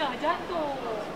Dah jatuh.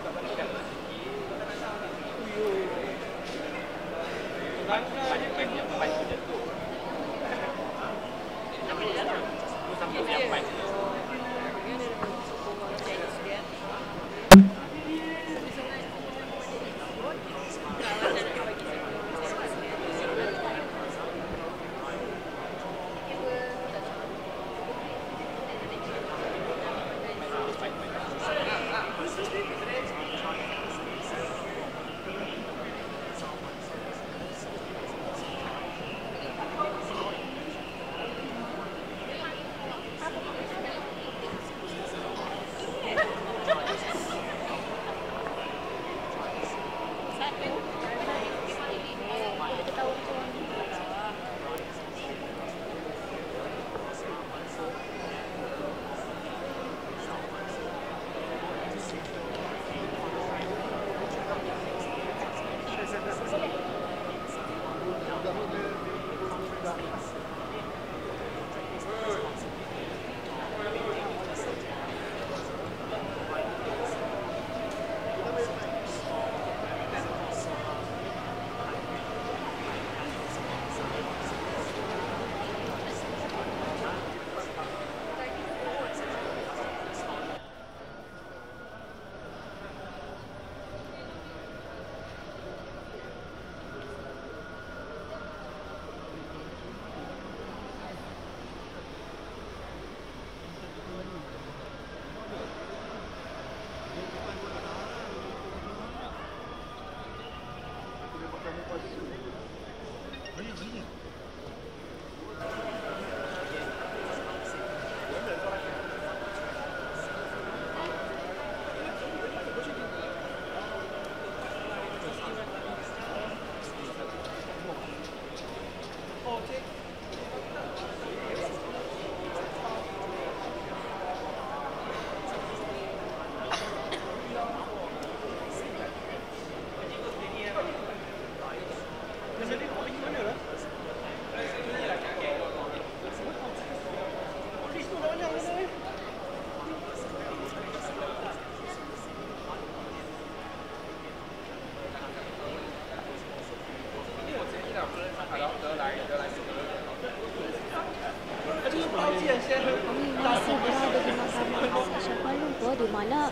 Kuala Lumpur di mana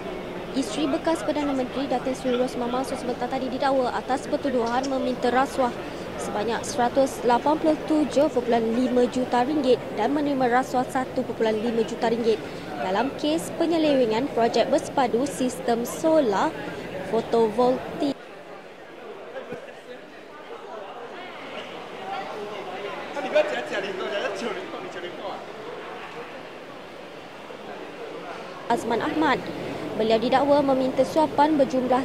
isteri bekas Perdana Menteri Datin Seri Rosmah Mansor sebentar tadi didakwa atas pertuduhan meminta rasuah sebanyak RM187.5 juta dan menerima rasuah RM1.5 juta dalam kes penyelewengan projek bersepadu sistem solar fotovoltaik. Azman Ahmad. Beliau didakwa meminta suapan berjumlah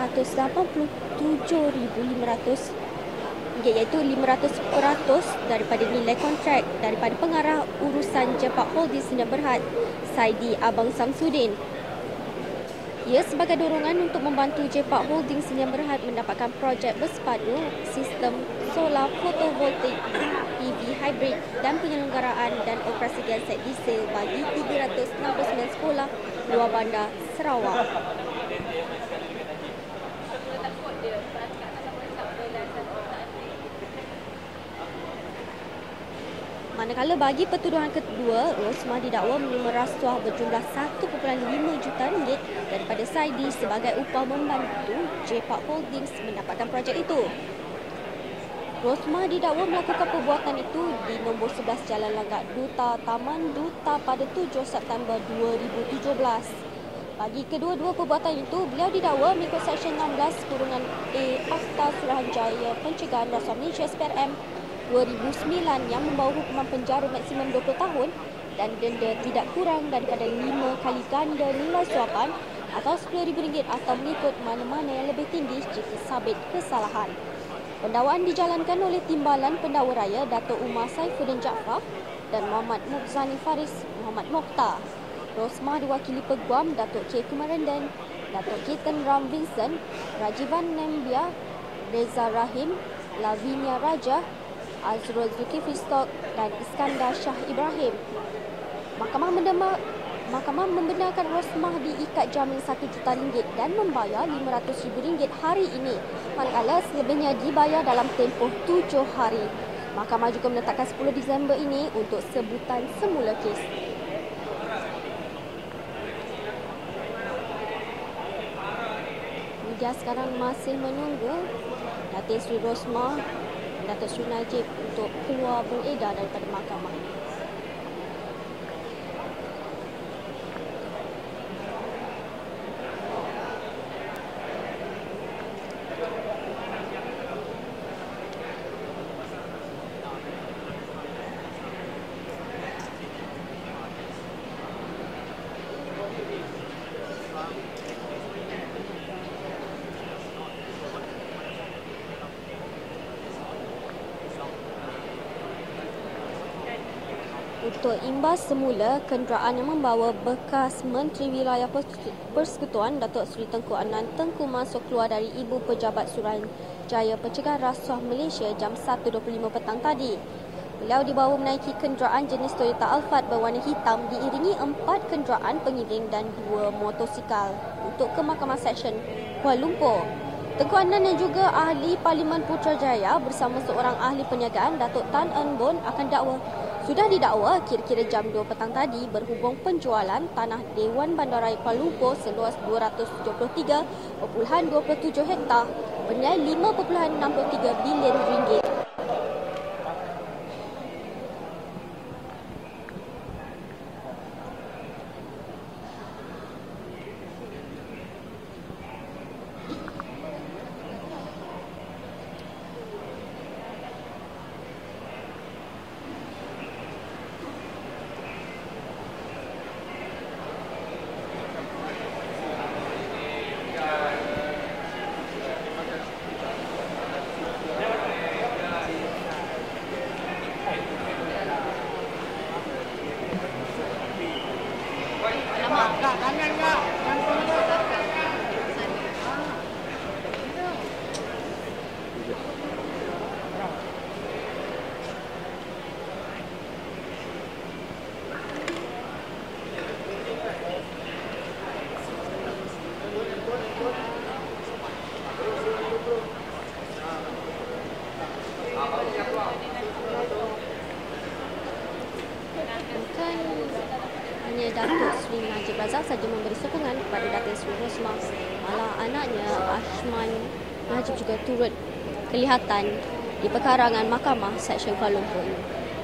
RM187,500 iaitu 500% daripada nilai kontrak daripada pengarah urusan Jepak Holdings Sdn Bhd Saidi Abang Samsudin. Ia sebagai dorongan untuk membantu Jepak Holdings Sdn Bhd mendapatkan projek bersepadu sistem solar fotovoltaik PV hybrid dan penyelenggaraan dan operasi genset diesel bagi 369 sekolah luar bandar Sarawak. Manakala bagi pertuduhan kedua, Rosmah didakwa menerima rasuah berjumlah RM1.5 juta daripada Saidi sebagai upah membantu Jepak Holdings mendapatkan projek itu. Rosmah didakwa melakukan perbuatan itu di nombor 11 Jalan Langgar Duta, Taman Duta pada 7 September 2017. Bagi kedua-dua perbuatan itu, beliau didakwa mengikut Seksyen 16(A) Akta Suruhanjaya Pencegahan Rasuah Malaysia SPRM 2009 yang membawa hukuman penjara maksimum 20 tahun dan denda tidak kurang daripada 5 kali ganda nilai suapan atau RM10,000 atau mengikut mana-mana yang lebih tinggi jika sabit kesalahan. Pendakwaan dijalankan oleh Timbalan Pendakwa Raya Datuk Umar Saifuddin Jaafar dan Muhammad Mukzani Faris Muhammad Mokhtar. Rosmah diwakili Peguam Datuk K. Kumarendan, Datuk Ketan Ram Vincent, Rajivan Nembia, Reza Rahim, Lavinia Raja, Azrul Zulkifli Stok dan Iskandar Shah Ibrahim. Mahkamah Mahkamah membenarkan Rosmah diikat jamin RM1 juta dan membayar RM500,000 hari ini, manakala selebihnya dibayar dalam tempoh 7 hari. Mahkamah juga menetapkan 10 Disember ini untuk sebutan semula kes. Media sekarang masih menunggu Datin Seri Rosmah dan Datuk Seri Najib untuk keluar beredar daripada mahkamah. Untuk imbas semula, kenderaan yang membawa bekas Menteri Wilayah Persekutuan Datuk Seri Tengku Adnan Tengku Mansor keluar dari Ibu Pejabat Suruhanjaya Pencegahan Rasuah Malaysia jam 1.25 petang tadi. Beliau dibawa menaiki kenderaan jenis Toyota Alphard berwarna hitam diiringi 4 kenderaan pengiring dan 2 motosikal untuk ke Mahkamah Seksyen Kuala Lumpur. Tengku Adnan yang juga ahli Parlimen Putrajaya bersama seorang ahli perniagaan Datuk Tan Eun Boon sudah didakwa kira-kira jam 2 petang tadi berhubung penjualan tanah Dewan Bandaraya Kuala Lumpur seluas 273.27 hektar bernilai RM5.63 bilion. Hanya Datuk Seri Najib saja memberi sokongan kepada Datin Seri Rosmah. Malah anaknya Ashman Najib juga turut kelihatan di perkarangan Mahkamah Seksyen Kuala Lumpur ini.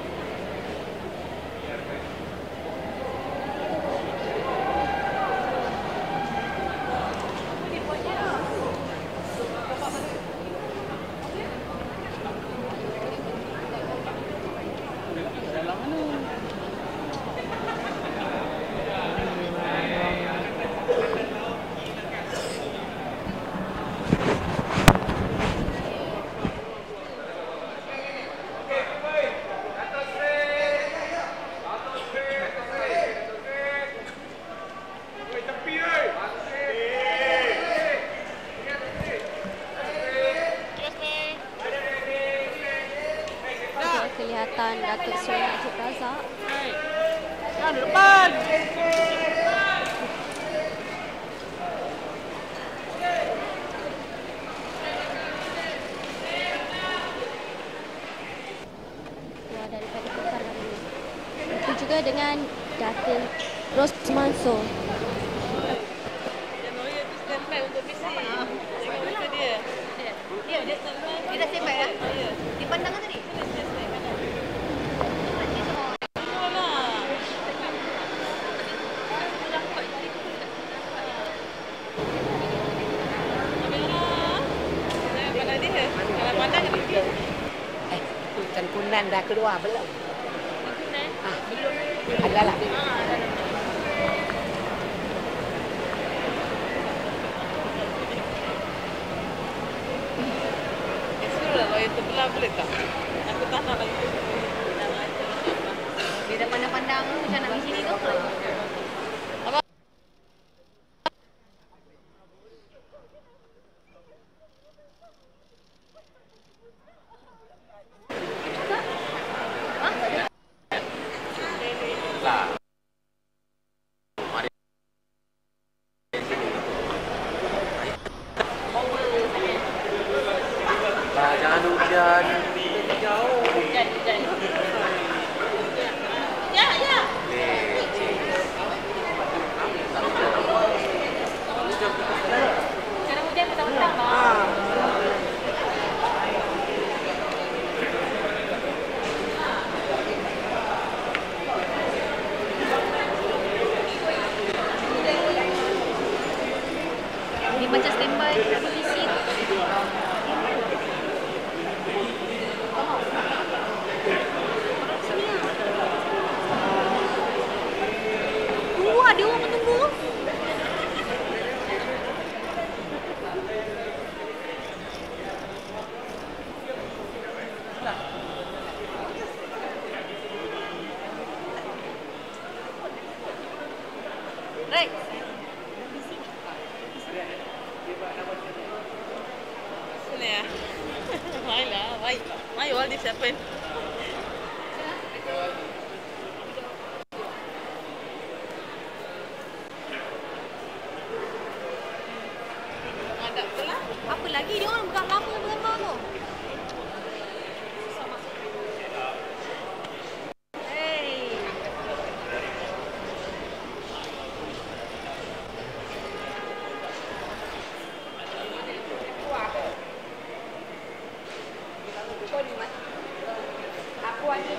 Kelihatan Datuk Seri Najib Razak. Kan depan. Keluar daripada perkara ini. Itu juga dengan Datin Rosmah Mansor. Dia dah standby ya? Dipandang tadi? Tengku Adnan dah keluar belum? Belum. Ada lah. Terbelah boleh tak? Aku tak nak lagi. Dia dah pandang-pandang macam nak di sini tu. Apa? Hujan. Jauh. Hujan. Ya. Sekarang hujan petang-petang, Bang. Dia macam standby polisi tu. Ada orang menunggu. Rex. Sini ya. Baiklah, baik. Why all this happen? Apa lagi dia orang bukan lama bergambar tu. Hey. Aku ada.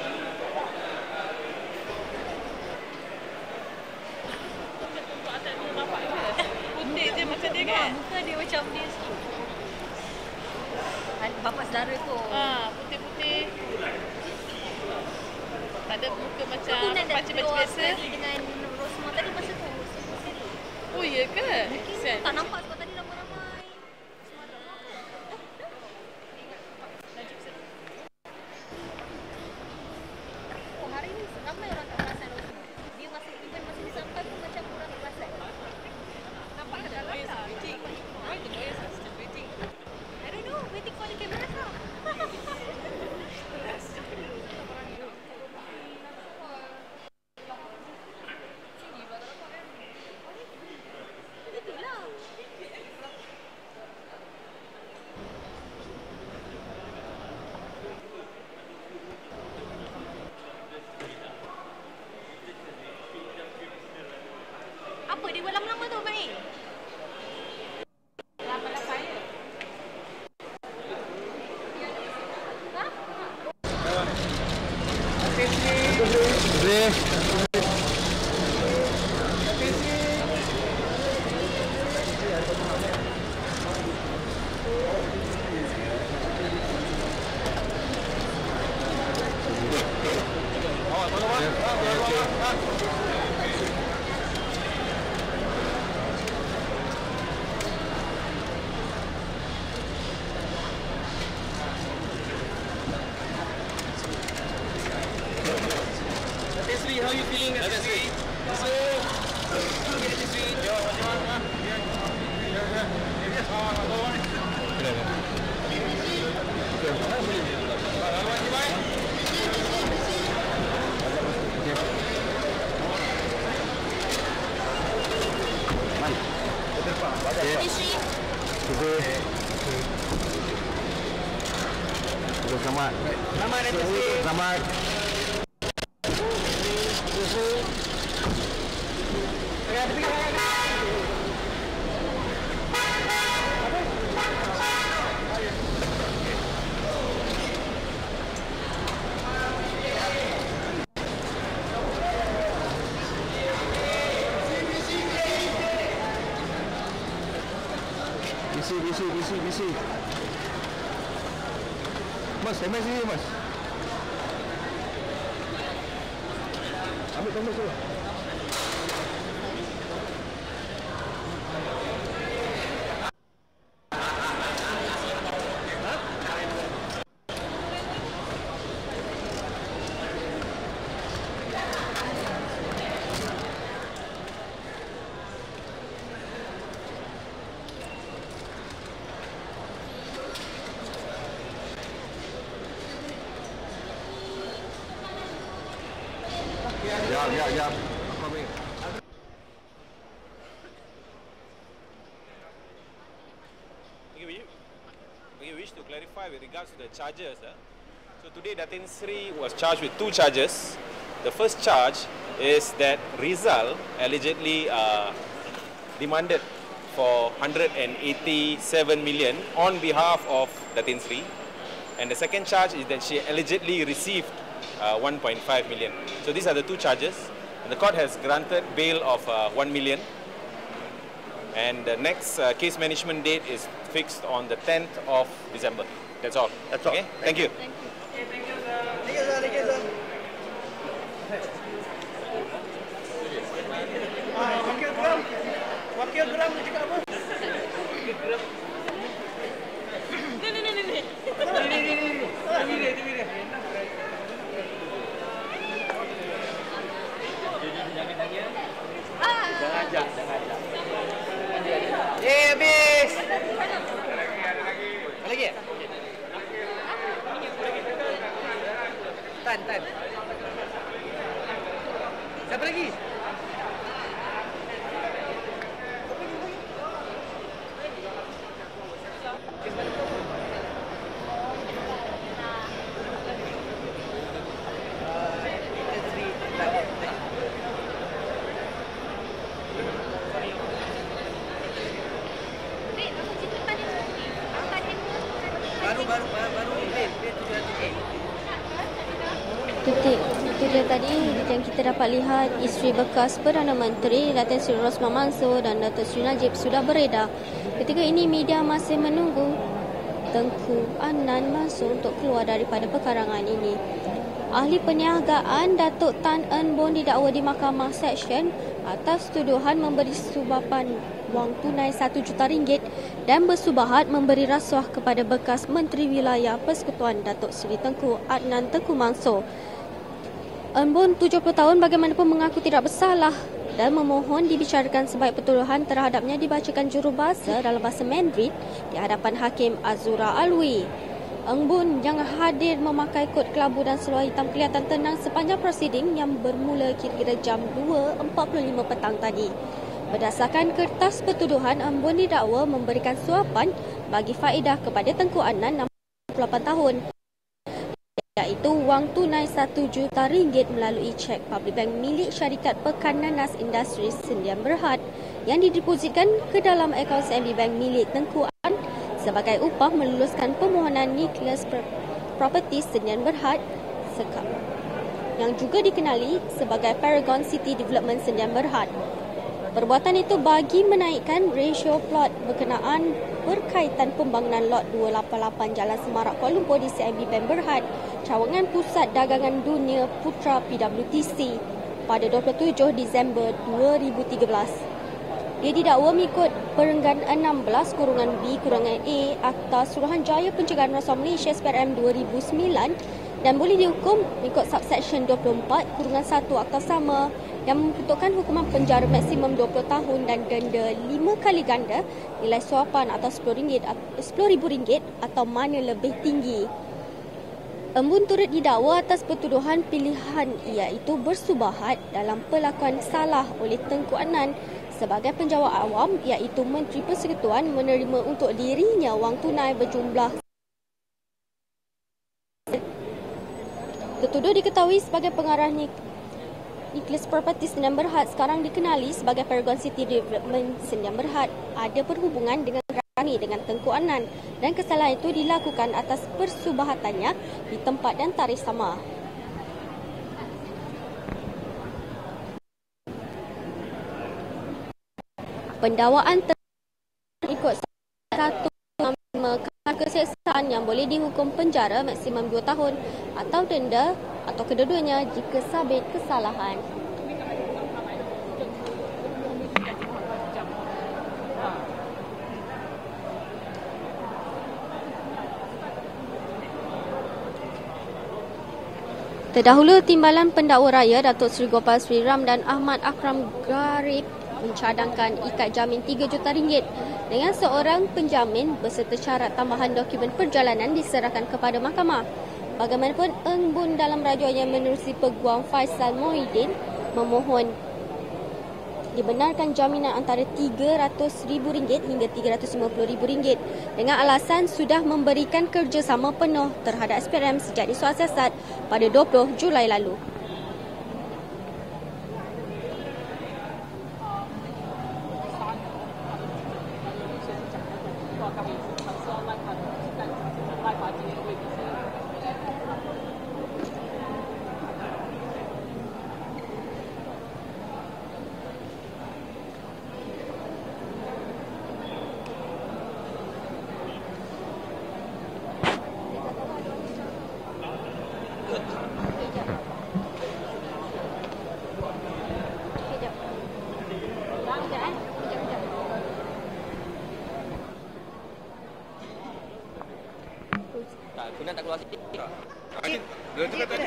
Putih je macam dia kan? Muka dia macam dia. Bapa saudara tu. Putih-putih. Tak ada muka macam macam biasa. Dengan Rosmah tadi masa tu. Oh iya ke? Mungkin tak nampak sebab tadi ramai-ramai. Oh, hari ni ramai orang tak perasan Rosmah. Dia masa event masa dia sampai pun macam orang tak perasan. Nampak kat dalam tak? Why the lawyers are still waiting? I don't know, waiting for the cameras lah. Apa dia buat lama-lama tu, Mai? Lama-lama ya? Ha? Datin Seri, how are you feeling? Datin Seri. Selamat. Selamat Datin Seri. Selamat. Bisi. Mas, saya sini mas. Ambil tombol tu. Ya. Pergi which to clarify with regards to the charges. So today Datin Seri was charged with 2 charges. The first charge is that Rizal allegedly demanded for 187 million on behalf of Datin Seri. And the second charge is that she allegedly received 1.5 million. So these are the 2 charges. And the court has granted bail of 1 million. And the next case management date is fixed on the 10th of December. That's all. That's all. Okay? Thank you. Thank you. Thank you, sir. Thank you, sir. Wakil geram dia cakap apa? Habis. Ada lagi ya? Tan. Siapa lagi? Itu dia tadi yang kita dapat lihat isteri bekas Perdana Menteri Datin Seri Rosmah Mansor dan Datuk Seri Najib sudah beredar. Ketika ini media masih menunggu Tengku Adnan Mansor untuk keluar daripada perkarangan ini. Ahli perniagaan Datuk Tan Eun Boon didakwa di Mahkamah Seksyen atas tuduhan memberi subapan wang tunai RM1 juta dan bersubahat memberi rasuah kepada bekas Menteri Wilayah Persekutuan Datuk Seri Tengku Adnan Tengku Mansor. Eun Boon 70 tahun bagaimanapun mengaku tidak bersalah dan memohon dibicarakan sebaik pertuduhan terhadapnya dibacakan jurubahasa dalam bahasa Mandarin di hadapan Hakim Azura Alwi. Eun Boon yang hadir memakai kod kelabu dan seluar hitam kelihatan tenang sepanjang prosiding yang bermula kira-kira jam 2.45 petang tadi. Berdasarkan kertas pertuduhan, Eun Boon didakwa memberikan suapan bagi faedah kepada Tengku Adnan 68 tahun, iaitu wang tunai RM1 juta melalui cek public bank milik syarikat Pekananas Industries Sendian Berhad yang didepositkan ke dalam akaun CMB Bank milik Tengku Adnan sebagai upah meluluskan permohonan Nucleus Properties Sendian Berhad yang juga dikenali sebagai Paragon City Development Sendian Berhad. Perbuatan itu bagi menaikkan rasio plot berkenaan berkaitan pembangunan lot 288 Jalan Semarak Kuala Lumpur di CMB Bank Berhad, cawangan Pusat Dagangan Dunia Putra PWTC pada 27 Disember 2013. Dia didakwa mengikut perenggan 16-B-A Akta Suruhanjaya Pencegahan Rasuah Malaysia SPRM 2009 dan boleh dihukum mengikut subsection 24-1 Akta sama yang membentukkan hukuman penjara maksimum 20 tahun dan denda 5 kali ganda nilai suapan atau RM10,000 atau mana lebih tinggi. Eun Boon turut didakwa atas pertuduhan pilihan iaitu bersubahat dalam perlakuan salah oleh Tengku Adnan sebagai penjawat awam iaitu Menteri Persekutuan menerima untuk dirinya wang tunai berjumlah tertuduh diketahui sebagai pengarah Nucleus Properties Sendian Berhad sekarang dikenali sebagai Paragon City Development Sendian Berhad ada perhubungan dengan Tengku Adnan dan kesalahan itu dilakukan atas persubahatannya di tempat dan tarikh sama. Pendakwaan ikut satu keseksaan yang boleh dihukum penjara maksimum 2 tahun atau denda atau kedua-duanya jika sabit kesalahan. Terdahulu, Timbalan Pendakwa Raya Datuk Seri Gopal Sri Ram dan Ahmad Akram Garib mencadangkan ikat jamin RM3 juta dengan seorang penjamin beserta syarat tambahan dokumen perjalanan diserahkan kepada mahkamah. Bagaimanapun, Eun Boon dalam rajuannya menerusi peguam Faisal Mohidin memohon dibenarkan jaminan antara RM300,000 hingga RM350,000 dengan alasan sudah memberikan kerjasama penuh terhadap SPRM sejak disuasat pada 20 Julai lalu. Kena tak keluar sikit. Dia tu kata dia.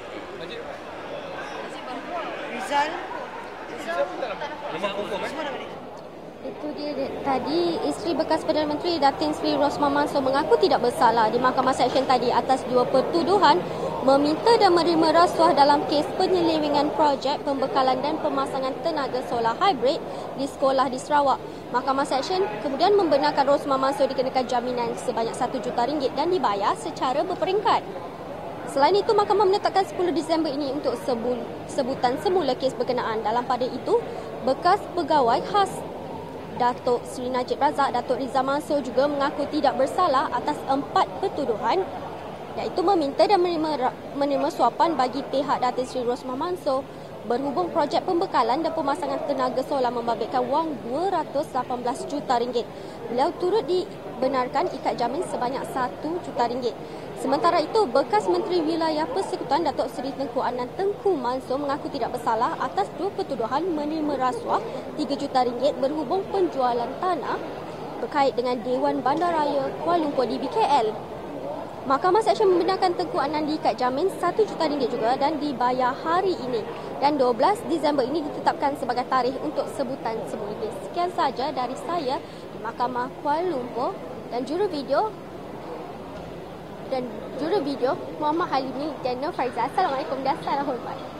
Rizal. Memang confirm Itu dia tadi, isteri bekas Perdana Menteri Datin Seri Rosmah Mansor mengaku tidak bersalah di Mahkamah Seksyen tadi atas dua pertuduhan meminta dan menerima rasuah dalam kes penyelewengan projek pembekalan dan pemasangan tenaga solar hybrid di sekolah di Sarawak. Mahkamah Seksyen kemudian membenarkan Rosmah Mansor dikenakan jaminan sebanyak RM1 juta dan dibayar secara berperingkat. Selain itu, mahkamah menetapkan 10 Disember ini untuk sebutan semula kes berkenaan. Dalam pada itu, bekas pegawai khas Datuk Seri Razak, Datuk Rizal Mansor juga mengaku tidak bersalah atas 4 pertuduhan, iaitu meminta dan menerima suapan bagi pihak Datin Seri Rosmah Mansor berhubung projek pembekalan dan pemasangan tenaga solar membabitkan wang RM218 juta. Beliau turut dibenarkan ikat jamin sebanyak RM1 juta. Sementara itu, bekas Menteri Wilayah Persekutuan Datuk Seri Tengku Adnan Tengku Mansor mengaku tidak bersalah atas dua pertuduhan menerima rasuah RM3 juta berhubung penjualan tanah berkait dengan Dewan Bandaraya Kuala Lumpur DBKL. Mahkamah Seksyen membenarkan Tengku Adnan diikat jamin RM1 juta juga dan dibayar hari ini. Dan 12 Disember ini ditetapkan sebagai tarikh untuk sebutan semula kes. Sekian saja dari saya di Mahkamah Kuala Lumpur dan juru video Muhammad Halimi dan Nur Faizal. Assalamualaikum dan salam hormat.